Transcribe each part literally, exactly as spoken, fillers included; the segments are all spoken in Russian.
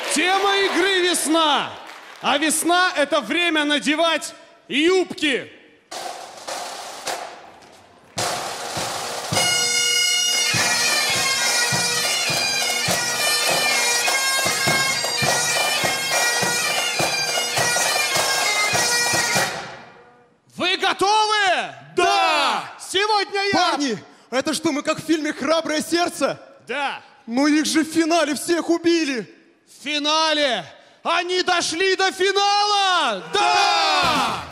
Тема игры весна. А весна – это время надевать юбки. Вы готовы? Да! Сегодня я... Парни, это что, мы как в фильме «Храброе сердце»? Да. Но их же в финале всех убили. В финале они дошли до финала! Да!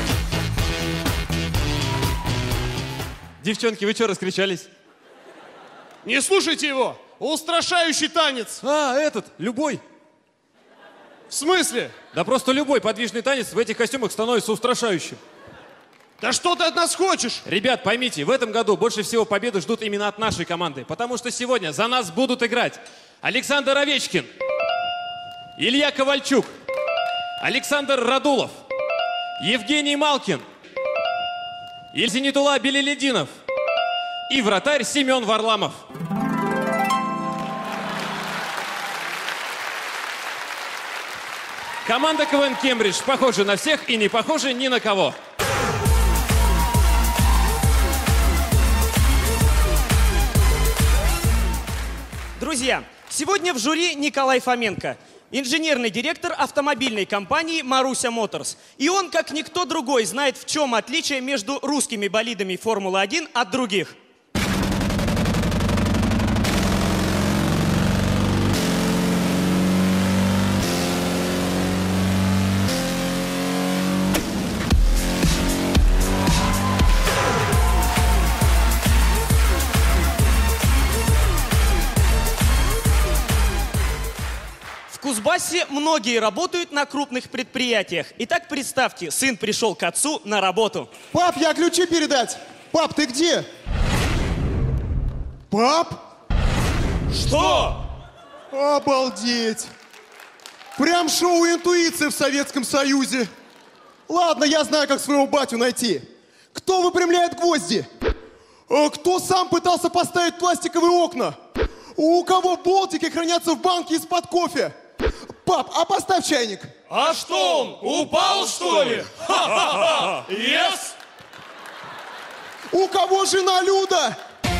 Девчонки, вы что раскричались? Не слушайте его! Устрашающий танец! А, этот, любой. В смысле? Да просто любой подвижный танец в этих костюмах становится устрашающим. Да что ты от нас хочешь? Ребят, поймите, в этом году больше всего победы ждут именно от нашей команды, потому что сегодня за нас будут играть Александр Овечкин, Илья Ковальчук, Александр Радулов, Евгений Малкин, Ильзинитула Белелединов и вратарь Семен Варламов. Команда КВН «Кембридж» похожа на всех и не похожа ни на кого. Друзья, сегодня в жюри Николай Фоменко, инженерный директор автомобильной компании «Маруся Моторс». И он, как никто другой, знает, в чем отличие между русскими болидами Формулы один от других. В Кузбассе многие работают на крупных предприятиях. Итак, представьте, сын пришел к отцу на работу. Пап, я ключи передать. Пап, ты где? Пап? Что? Обалдеть. Прям шоу интуиции в Советском Союзе. Ладно, я знаю, как своего батю найти. Кто выпрямляет гвозди? Э, Кто сам пытался поставить пластиковые окна? У кого болтики хранятся в банке из-под кофе? Пап, а поставь чайник. А что он, упал, что ли? Ха-ха-ха! Yes! У кого жена Люда?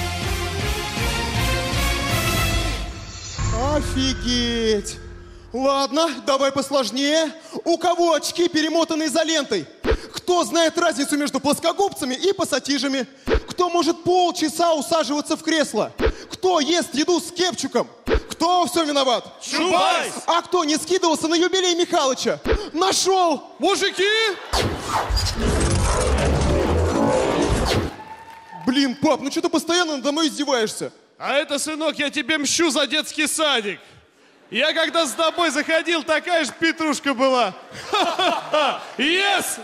Офигеть! Ладно, давай посложнее. У кого очки перемотаны изолентой? Кто знает разницу между плоскогубцами и пассатижами? Кто может полчаса усаживаться в кресло? Кто ест еду с кепчуком? Кто все виноват? Чубайс! А кто не скидывался на юбилей Михалыча? Нашел! Мужики! Блин, пап, ну что ты постоянно надо мной издеваешься? А это, сынок, я тебе мщу за детский садик. Я когда с тобой заходил, такая же петрушка была. Ха-ха-ха! Yes!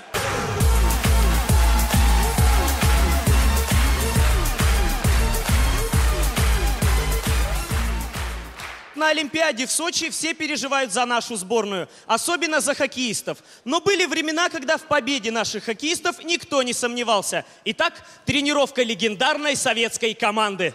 На Олимпиаде в Сочи все переживают за нашу сборную, особенно за хоккеистов. Но были времена, когда в победе наших хоккеистов никто не сомневался. Итак, тренировка легендарной советской команды.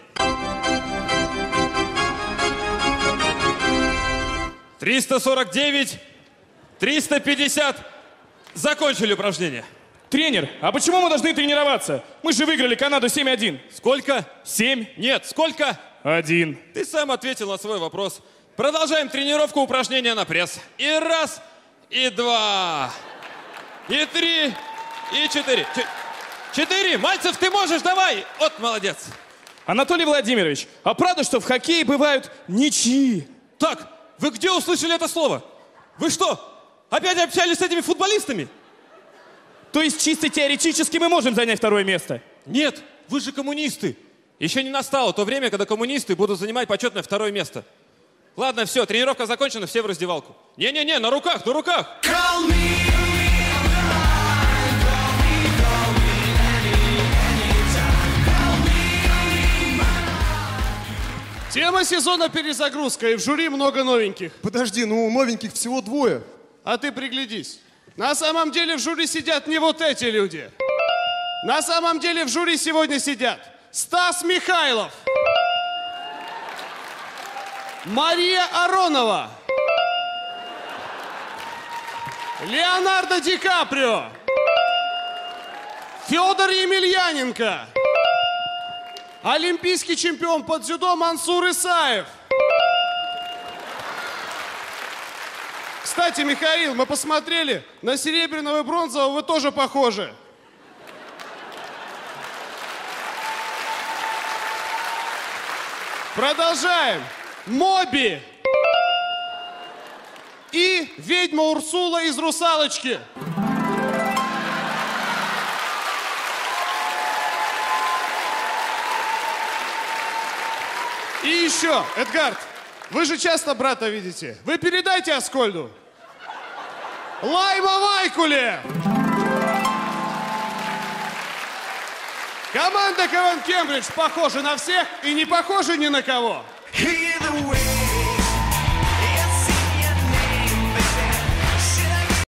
триста сорок девять, триста пятьдесят. Закончили упражнение. Тренер, а почему мы должны тренироваться? Мы же выиграли Канаду семь один. Сколько? семь Нет, сколько? один. Ты сам ответил на свой вопрос. Продолжаем тренировку упражнения на пресс. И раз, и два, и три, и четыре. Ч- четыре. Мальцев, ты можешь, давай. Вот, молодец. Анатолий Владимирович, а правда, что в хоккее бывают ничьи? Так, вы где услышали это слово? Вы что, опять общались с этими футболистами? То есть чисто теоретически мы можем занять второе место? Нет, вы же коммунисты. Еще не настало то время, когда коммунисты будут занимать почетное второе место. Ладно, все, тренировка закончена, все в раздевалку. Не-не-не, на руках, на руках. Тема сезона перезагрузка, и в жюри много новеньких. Подожди, ну новеньких всего двое. А ты приглядись. На самом деле в жюри сидят не вот эти люди. На самом деле в жюри сегодня сидят Стас Михайлов, Мария Аронова Леонардо Ди Каприо. Федор Емельяненко. Олимпийский чемпион по дзюдо Мансур Исаев. Кстати, Михаил, мы посмотрели, на серебряного и бронзового вы тоже похожи. Продолжаем. Моби. И ведьма Урсула из «Русалочки». И еще, Эдгард, вы же часто брата видите. Вы передайте Аскольду. Лайма Вайкуле! Команда КВН Кембридж похожа на всех и не похожа ни на кого.